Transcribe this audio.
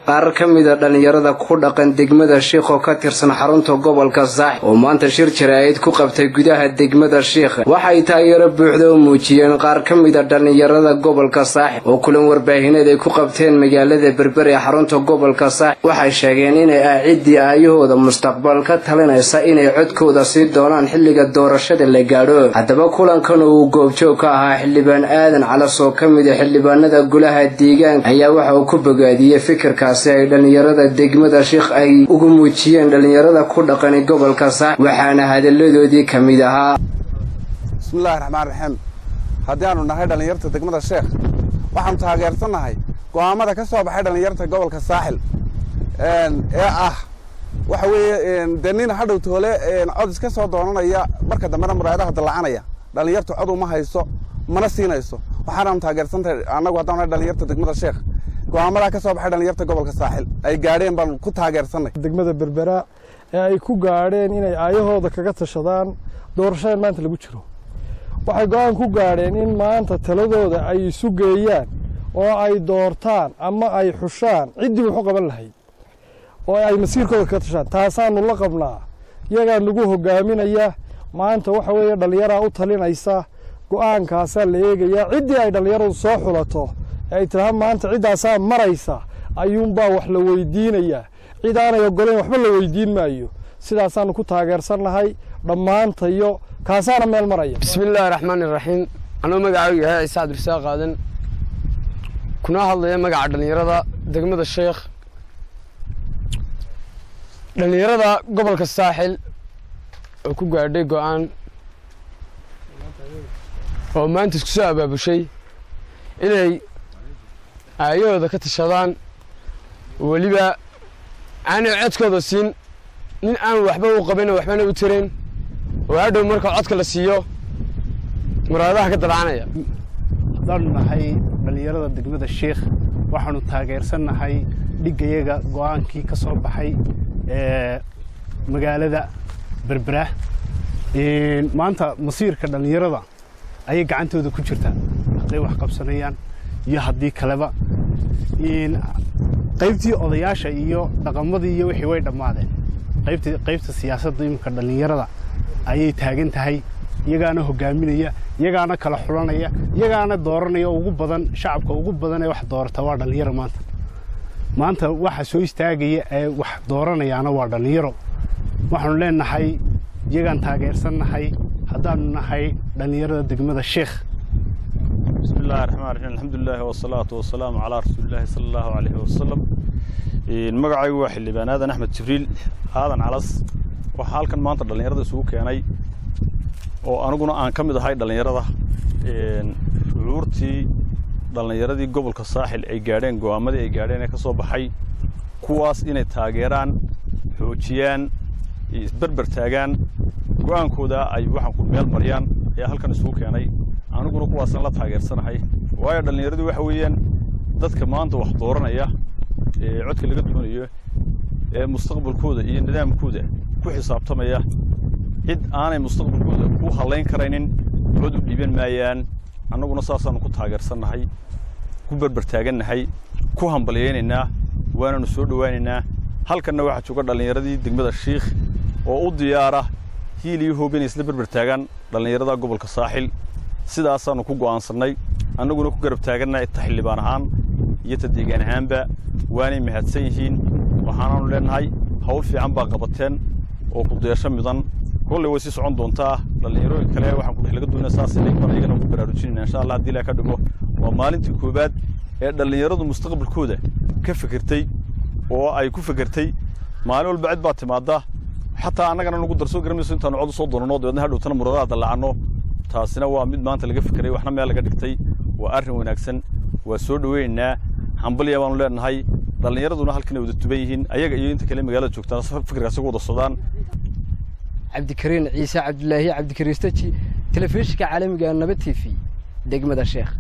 qaar ka mid ah dhalinyarada ku dhaqan degmada Sheekh oo ka tirsan xarunta gobolka Saaxil oo maanta shir jaraa'id ku qabtay gudaha degmada Sheekh waxay taageero buuxda u muujiyeen qaar ka mid ah dhalinyarada gobolka Saaxil oo kulan warbaahineed ay ku qabteen magaalada Berbera ee xarunta gobolka Saaxil waxay sheegeen inay cidii ayahooda mustaqbalka talinaysa inay codkooda sii doonaan xilliga doorashada la gaadho hadaba kulankan uu goobjoog ka ahaa xildhibaan aadan Calas oo ka mid ah xildhibaanada golaha deegaanka ayaa waxa uu ku bogaadiyay fikirkaasi ay dhalinyarada degmada Sheekh ay ugu muujiyeen dhalinyarada ku dhaqan gobolka Saaxil waxaana hadaladoodii kamid ahaa bismillaahir rahmaanir rahiim hadaanu nahay dhalinyarada degmada Sheekh waxaan taageersanahay go'aamada ka soo baxay dhalinyarada gobolka Saaxil waxa weeye denin hadhow toole cod iska soo doonanaya marka dambana muraadaha dalacanaya dhalinyartu cod uma hayso mana siinayso waxaan taageersantahay anagu hadaan dhalinyarta degmada Sheekh go'aamada ka soo baxay dhalinyarta gobolka Saaxil ay gaadheen baan ku taageersanay degmada Berbera ee ay ku gaadheen inay ayahooda kaga tashadaan doorashada maanta lagu jiro waxay go'aan ku gaadheen in maanta taladooda ay isu geeyaan oo ay doortaan ama ay xushaan cidii wuxuu qaban lahayd oo ay masiirkooda ka tashaan taasaanu la qabnaa iyaga nagu hogaaminaya maanta waxa weeye dhalinyarada u talinaysa go'aankaas la eegaya cidii ay dhalinyaradu soo xulato ay tiraahdo maanta cidaasa maraysa ayuun baa wax la weydiinaya cid aan ay ogoleen waxba la weydiin maayo sidaasaanu ku taageersanahay dhamaantayo kaasaana meel maraya bismillaahir rahmaanir rahiim anoo magacaygu yahay Ciise Cabdirasaaq Qaadan kuna hadlaya magaca dhalinyarada degmada Sheekh dhalinyarada gobolka Saaxil oo ku gaadhay go'aan oo maanta isku soo abaabushay inay ayooda ka tashadaan waliba aanay codkooda siin nin aan waxba u qaban waxbana u tireen oo hadhow marka codka la siiyo muraadaha ka dalacanaya hadaan nahay dhalinyarada degmada Sheekh waxaanu taageersanahay dhigayaga go'aankii ka soo baxay magaalada Berbera maanta masiirka dhalinyarada ay gacantooda ku jirtaan haday wax qabsanayaan iyo hadii kaleba qaybtii odayaasha iyo dhaqamadii iyo wixii way dhamaadeen qaybta siyaasadda imka dhalinyarada ayay taagan tahay iyagaana hogaaminaya iyagaana kala xulanaya iyagaana dooranaya ugu badan shacabka ugu badan ee wax doorta waa dhalinyaro maanta waxa soo istaagaya ee wax dooranayaana waa dhalinyaro waxaan leenahay iyagaan taageersanahay hadaan nahay dhalinyarada degmada Sheekh bismillaahir rahmaanir rahiim alxamdulillaah wasalaatu wasalaamu calaa rasuulillaah sallallahu alayhi wasallam magacaygu waa xildhibaan aadan Axmed Jibriil aadan Calas waxa halkan maanta dhalinyarada isugu keenay oo aniguna aan ka mid ahay dhalinyarada shucuurtii dhalinyaradii gobolka Saaxil ay gaadheen go'aamadii ay gaadheen ee ka soo baxay kuwaas inay taageeraan xoojiyaan isbarbar taagaan go'aankooda ay waxaan ku meel mariyaan ee halkan isugu keenay aniguna kuwaasan la taageersanahay waayo dhalinyaradu waxa weeyaan dadka maanta wax dooranaya ee codka laga doonayo ee mustaqbalkooda iyo nidaamkooda ku xisaabtamaya cid aanay mustaqbalkooda ku haleyn karaynin cod u dhiban maayaan annaguna saasaanu ku taageersanahay ku barbar taaganahay ku hambalyeynayna waanaanu soo dhawaaynaa halkanna waxa jooga dhalinyaradii degmada Sheekh oo u diyaara hiiliyo hubin isla barbar taagan dhalinyarada gobolka Saaxil sidaasaanu ku go'aansanay annaguna ku garab taaganahay xildhibaan ahaan iyo deegaan ahaanba waanay mahadsan yihiin waxaanu leenahay hawl fiican baa qabateen oo ku deesho midan kullee way si socon doontaa dhalinyaro kale waxaan ku laga doonaa saas inay baraygan ugu baraarujinayna insha Allah hadii la ka dhigo waa maalintii koobaad ee dhalinyaradu mustaqbalkooda ka fikirtay oo ay ku fikirtay maalin walba cid baa timaada xataa annagana nagu darso garanayso intaan cod soo doonano dadna hadhowtana muradaha dalacano taasina waa mid maanta laga fikiray waxna meel laga dhigtay waa arrin wanaagsan waa soo dhaweynaa hambaliya baan leenahay dhalinyaraduna halkan ay wada tuban yihiin ayaga iyo inta kale magaalada joogtaan fikirkaas ugu wada sodaan Cabdikariin Ciise Cabdullaahi Cabdikariistaji telefishinka caalamiga Nabad TV degmada Sheekh